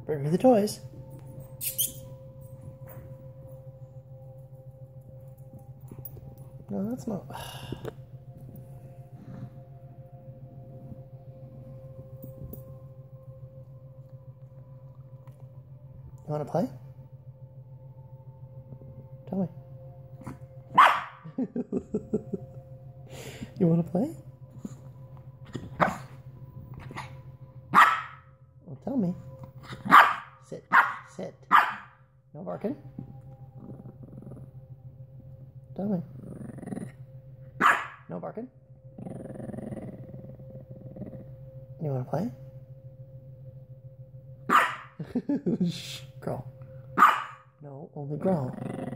Bring me the toys. No, that's not... You want to play? Tell me. You want to play? Well, tell me. Sit. Sit. No barking. Tell me. No barking. You want to play? Shh, growl. No, only growl.